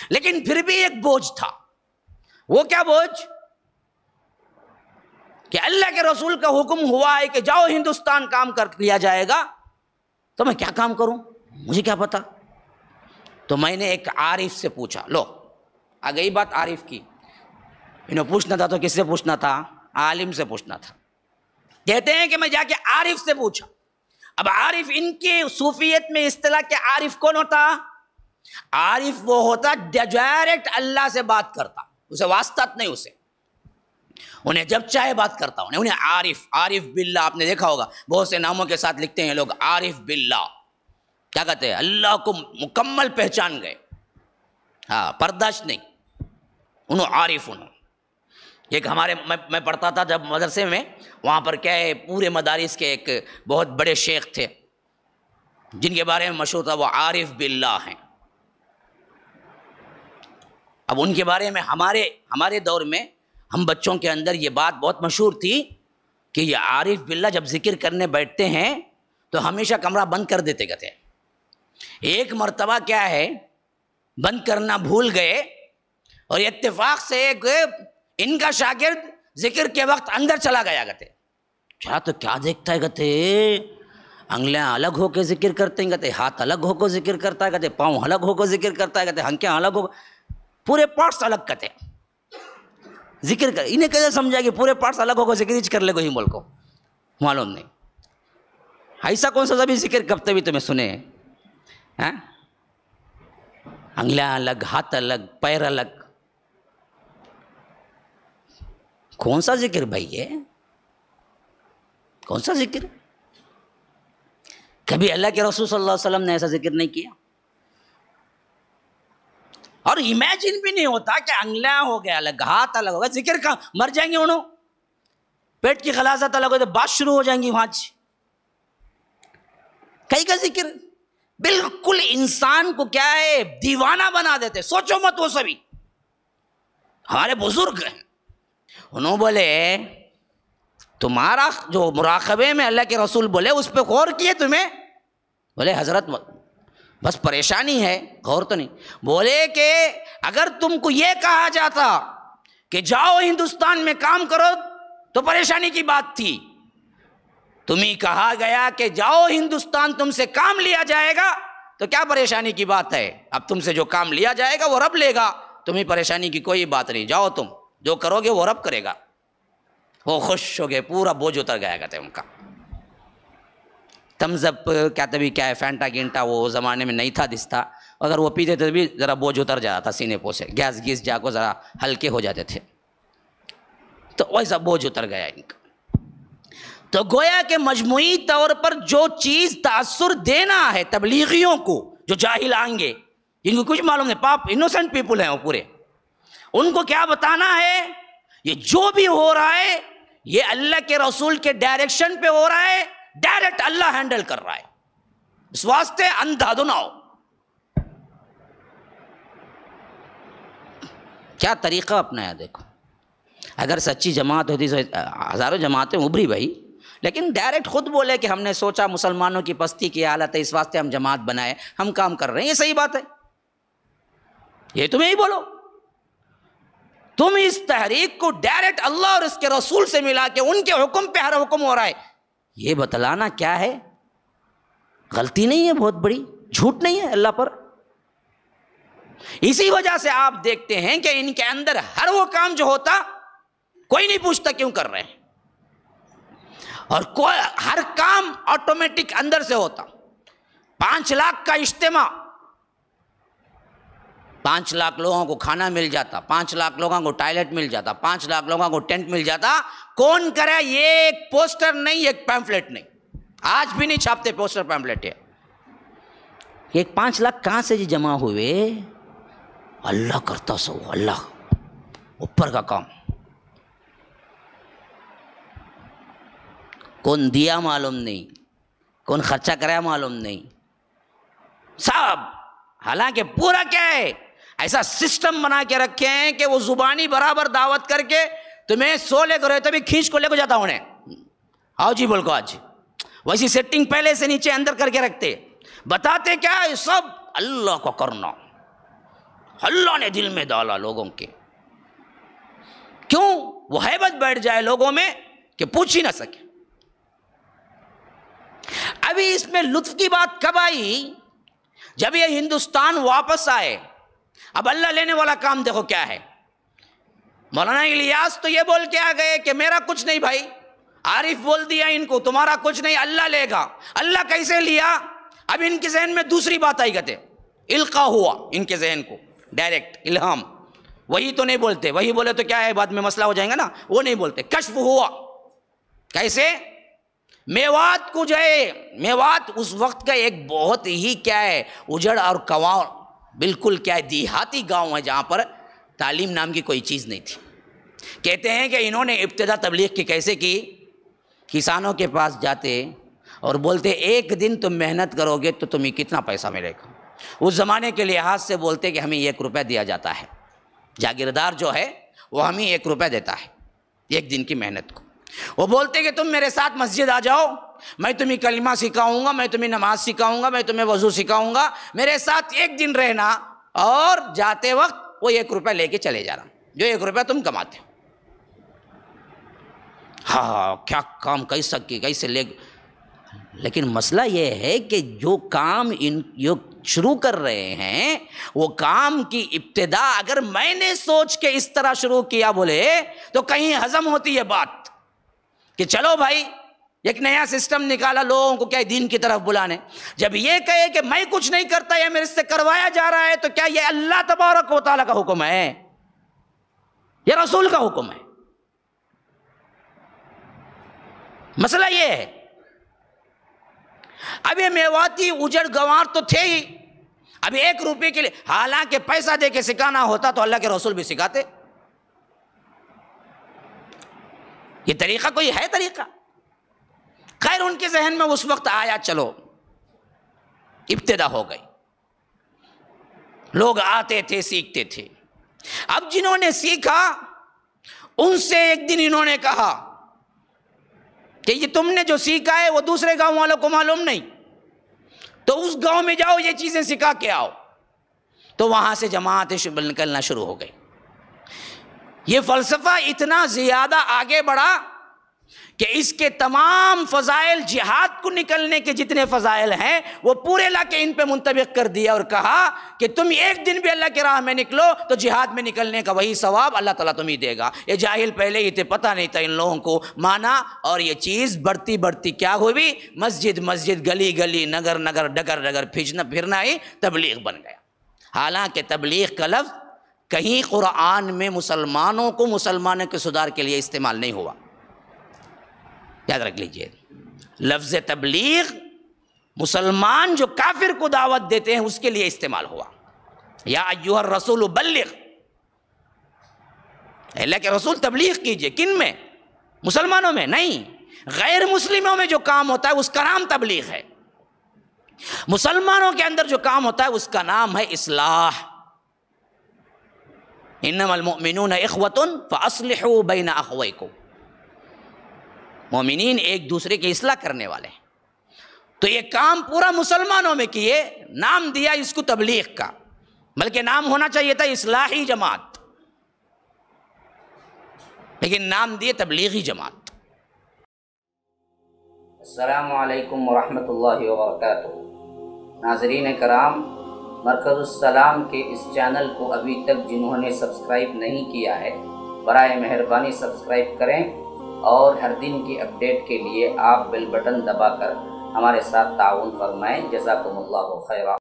لیکن پھر بھی ایک بوجھ تھا. وہ کیا بوجھ؟ کہ اللہ کے رسول کا حکم ہوا ہے کہ جاؤ ہندوستان کام کر لیا جائے گا، تو میں کیا کام کروں، مجھے کیا پتا. تو میں نے ایک عارف سے پوچھا. لو آ گئی بات عارف کی. انہیں پوچھنا تھا تو کس سے پوچھنا تھا؟ عالم سے پوچھنا تھا. کہتے ہیں کہ میں جا کے عارف سے پوچھا. اب عارف، ان کی صوفیت میں اصطلاح کہ عارف کون ہوتا؟ عارف وہ ہوتا ڈائریکٹ اللہ سے بات کرتا، اسے واسطہ نہیں، اسے انہیں جب چاہے بات کرتا. انہیں عارف باللہ، آپ نے دیکھا ہوگا بہت سے ناموں کے ساتھ لکھتے ہیں لوگ عارف باللہ. کیا کہتے ہیں؟ اللہ کو مکمل پہچان گئے، ہاں پرداش نہیں. انہوں عارف. ایک ہمارے میں پڑھتا تھا جب مدرسے میں، وہاں پر کیا ہے پورے مدارس کے ایک بہت بڑے شیخ تھے جن کے بارے میں مشہور تھا وہ عارف باللہ ہیں. اب ان کے بارے میں ہمارے دور میں ہم بچوں کے اندر یہ بات بہت مشہور تھی کہ یہ عارف باللہ جب ذکر کرنے بیٹھتے ہیں تو ہمیشہ کمرہ بند کر دیتے گئے. ایک مرتبہ کیا ہے بند کرنا بھول گئے اور اتفاق سے ایک ان کا شاگرد ذکر کے وقت اندر چلا گیا گتے. کیا تو کیا دیکھتا ہے گتے؟ انگلیاں الگ ہو کے ذکر کرتے ہیں گتے، ہاتھ الگ ہو کے ذکر کرتا ہے گتے، پاؤں الگ ہو کے ذکر کرتا ہے گتے، ہنکیاں الگ ہو، پورے پارٹس الگ کرتے ذکر کر. انہیں کیسے سمجھا کہ پورے پارٹس الگ ہو کے ذکر کر لے کوئی ملک کو؟ معلوم نہیں. ایسا کون سا بھی ذکر کرتے بھی تمہیں سنے ہیں؟ انگلیاں الگ، ہاتھ الگ، پیر الگ. کون سا ذکر بھائی ہے؟ کون سا ذکر؟ کبھی اللہ کے رسول صلی اللہ علیہ وسلم نے ایسا ذکر نہیں کیا. اور امیجن بھی نہیں ہوتا کہ انگلیاں ہو گیا الگ، ہاتھ الگ ہوگا، ذکر کا مر جائیں گے انہوں، پیٹ کی خلاصت الگ ہو تو بات شروع ہو جائیں گی وہاں. کئی کا ذکر بالکل انسان کو کیا ہے دیوانہ بنا دیتے. سوچو مت وہ سبھی. ہمارے بزرگ ہیں، انہوں بولے تمہارا جو مراقبے میں اللہ کے رسول بولے اس پہ غور کیے تمہیں؟ بولے حضرت بس پریشانی ہے، غور تو نہیں. بولے کہ اگر تم کو یہ کہا جاتا کہ جاؤ ہندوستان میں کام کرو تو پریشانی کی بات تھی. تمہیں کہا گیا کہ جاؤ ہندوستان تم سے کام لیا جائے گا تو کیا پریشانی کی بات ہے؟ اب تم سے جو کام لیا جائے گا وہ رب لے گا، تمہیں پریشانی کی کوئی بات نہیں. جاؤ تم جو کرو گے وہ رب کرے گا. وہ خوش ہو گئے، پورا بوجھ اتر گیا کرتے ان کا. تمزب کیا تبھی کیا ہے فینٹا گینٹا وہ زمانے میں نہیں تھا دستا، اگر وہ پیتے تھے بھی ذرا بوجھ اتر جاتا تھا سینے پو سے، گیس گیس جا کو ذرا ہلکے ہو جاتے تھے. تو ویسا بوجھ اتر گیا ان کا. تو گویا کہ مجموعی طور پر جو چیز تاثر دینا ہے تبلیغیوں کو، جو جاہل آئیں گے جن کو کچھ معلوم نہیں، پاپ انوسنٹ پیپل ہیں وہ پورے، ان کو کیا بتانا ہے؟ یہ جو بھی ہو رہا ہے یہ اللہ کے رسول کے ڈائریکشن پہ ہو رہا ہے، ڈائریکٹ اللہ ہینڈل کر رہا ہے، اس واسطے اندھا نہ ہو. کیا طریقہ اپنایا دیکھو. اگر سچی جماعت ہوتی تو ہزاروں جماعتیں ابھری بھائی، لیکن ڈائریکٹ خود بولے کہ ہم نے سوچا مسلمانوں کی پستی کی حالت ہے اس واسطے ہم جماعت بنائے، ہم کام کر رہے ہیں. یہ صحیح بات ہے، یہ تمہیں ہی بولو. تم اس تحریک کو ڈائریکٹ اللہ اور اس کے رسول سے ملا کے ان کے حکم پہ ہر حکم ہو رہا ہے، یہ بتلانا کیا ہے؟ غلطی نہیں ہے بہت بڑی، جھوٹ نہیں ہے اللہ پر. اسی وجہ سے آپ دیکھتے ہیں کہ ان کے اندر ہر وہ کام جو ہوتا کوئی نہیں پوچھتا کیوں کر رہے ہیں، اور کوئی ہر کام آٹومیٹک اندر سے ہوتا. 5 لاکھ کا اجتماع، 5 لاکھ لوگوں کو کھانا مل جاتا، 5 لاکھ لوگوں کو ٹوائلٹ مل جاتا، 5 لاکھ لوگوں کو ٹینٹ مل جاتا. کون کرے؟ یہ ایک پوسٹر نہیں، ایک پیمفلٹ نہیں، آج بھی نہیں چھاپتے پوسٹر پیمفلٹ. ہے ایک 5 لاکھ کہاں سے جی جمع ہوئے؟ اللہ کرتا سو، اللہ اوپر کا کام. کون دیا معلوم نہیں، کون خرچہ کرا معلوم نہیں، سب. حالانکہ پورا کیا ہے ایسا سسٹم بنا کے رکھے ہیں کہ وہ زبانی برابر دعوت کر کے تمہیں 100 لے کر رہے تو بھی کھینچ کو لے کو جاتا انہیں، آؤ جی بول کو آج. ویسی سیٹنگ پہلے سے نیچے اندر کر کے رکھتے، بتاتے کیا ہے سب اللہ کو کرنا، اللہ نے دل میں ڈالا لوگوں کے، کیوں؟ وہ ہیبت بیٹھ جائے لوگوں میں کہ پوچھ ہی نہ سکے۔ ابھی اس میں لطف کی بات کب آئی؟ جب یہ ہندوستان واپس آئے۔ اب اللہ لینے والا کام دیکھو کیا ہے۔ مولانا الیاس تو یہ بول کے آ گئے کہ میرا کچھ نہیں بھائی، عارف بول دیا ان کو تمہارا کچھ نہیں، اللہ لے گا۔ اللہ کیسے لیا؟ اب ان کے ذہن میں دوسری بات آئی، کہتے القا ہوا ان کے ذہن کو، ڈائریکٹ الہام۔ وہی تو نہیں بولتے، وہی بولے تو کیا ہے بعد میں مسئلہ ہو جائیں گا نا، وہ نہیں بولتے، کشف ہوا۔ کیسے؟ میوات کو جو ہے، میوات اس وقت کا ایک بہت ہی کیا ہے اجڑ اور کنواں، بالکل کیا ہے دیہاتی گاؤں ہے جہاں پر تعلیم نام کی کوئی چیز نہیں تھی۔ کہتے ہیں کہ انہوں نے ابتدا تبلیغ کی کیسے کی؟ کسانوں کے پاس جاتے اور بولتے ایک دن تم محنت کرو گے تو تمہیں کتنا پیسہ ملے گا۔ اس زمانے کے لحاظ سے بولتے کہ ہمیں 1 روپے دیا جاتا ہے، جاگیردار جو ہے وہ ہمیں 1 روپے دیتا ہے ایک دن کی محنت کو۔ وہ بولتے کہ تم میرے ساتھ مسجد آ جاؤ، میں تمہیں کلمہ سکھاؤں گا، میں تمہیں نماز سکھاؤں گا، میں تمہیں وضو سکھاؤں گا، میرے ساتھ 1 دن رہنا، اور جاتے وقت وہ 1 روپے لے کے چلے جانا، جو 1 روپے تم کماتے ہو۔ ہاں کیا کام کیسے لے، لیکن مسئلہ یہ ہے کہ جو کام جو شروع کر رہے ہیں وہ کام کی ابتدا اگر میں نے سوچ کے اس طرح شروع کیا بولے تو کہیں ہضم ہوتی ہے بات کہ چلو بھائی ایک نیا سسٹم نکالا لوگوں کو کیا دین کی طرف بلانے۔ جب یہ کہے کہ میں کچھ نہیں کرتا یا میرے سے کروایا جا رہا ہے تو کیا یہ اللہ تبارک و تعالیٰ کا حکم ہے یا رسول کا حکم ہے؟ مسئلہ یہ ہے۔ اب یہ میواتی اجڑ گوار تو تھے ہی، اب 1 روپے کے لیے، حالانکہ پیسہ دے کے سکھانا ہوتا تو اللہ کے رسول بھی سکھاتے۔ یہ طریقہ کوئی ہے طریقہ؟ خیر ان کے ذہن میں اس وقت آیا، چلو ابتدا ہو گئی، لوگ آتے تھے سیکھتے تھے۔ اب جنہوں نے سیکھا ان سے ایک دن انہوں نے کہا کہ یہ تم نے جو سیکھا ہے وہ دوسرے گاؤں والوں کو معلوم نہیں، تو اس گاؤں میں جاؤ یہ چیزیں سکھا کے آؤ۔ تو وہاں سے جماعتیں نکلنا شروع ہو گئی۔ یہ فلسفہ اتنا زیادہ آگے بڑھا کہ اس کے تمام فضائل، جہاد کو نکلنے کے جتنے فضائل ہیں وہ پورے لا کے ان پہ منطبق کر دیا اور کہا کہ تم 1 دن بھی اللہ کی راہ میں نکلو تو جہاد میں نکلنے کا وہی ثواب اللہ تعالیٰ تمہیں دے گا۔ یہ جاہل پہلے ہی تھے، پتہ نہیں تھا ان لوگوں کو، مانا، اور یہ چیز بڑھتی بڑھتی کیا ہوئی، مسجد مسجد، گلی گلی، نگر نگر، ڈگر ڈگر پھرنا ہی تبلیغ بن گیا۔ حالانکہ تبلیغ کا لفظ کہیں قرآن میں مسلمانوں کو مسلمانوں کے صدار کے لیے استعمال نہیں ہوا، یاد رکھ لیجئے۔ لفظ تبلیغ مسلمان جو کافر کو دعوت دیتے ہیں اس کے لیے استعمال ہوا۔ یا ایھا الرسول بلغ، اللہ کے رسول تبلیغ کیجئے، کن میں؟ مسلمانوں میں نہیں، غیر مسلموں میں جو کام ہوتا ہے اس کا نام تبلیغ ہے۔ مسلمانوں کے اندر جو کام ہوتا ہے اس کا نام ہے اصلاح۔ انما المؤمنون اخوۃ فاصلحوا بین اخویکم، مومنین ایک دوسرے کی اصلاح کرنے والے ہیں۔ تو یہ کام پورا مسلمانوں میں کیے، نام دیا اس کو تبلیغ کا، بلکہ نام ہونا چاہیے تھا اصلاحی جماعت، لیکن نام دیے تبلیغی جماعت۔ السلام علیکم ورحمۃ اللہ وبرکاتہ۔ ناظرین کرام، مرکز السلام کے اس چینل کو ابھی تک جنہوں نے سبسکرائب نہیں کیا ہے برائے مہربانی سبسکرائب کریں، اور ہر دن کی اپڈیٹ کے لیے آپ بیل بٹن دبا کر ہمارے ساتھ تعاون فرمائیں۔ جزاکم اللہ خیرا۔